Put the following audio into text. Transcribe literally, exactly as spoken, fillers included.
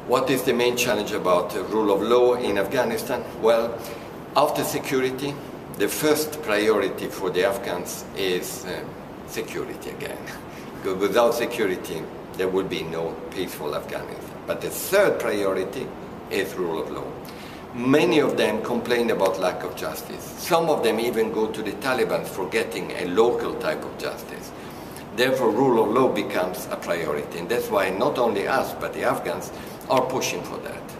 What is the main challenge about the rule of law in Afghanistan? Well, after security, the first priority for the Afghans is uh, security again. Because without security, there will be no peaceful Afghanistan. But the third priority is rule of law. Many of them complain about lack of justice. Some of them even go to the Taliban for getting a local type of justice. Therefore, rule of law becomes a priority. And that's why not only us, but the Afghans are pushing for that.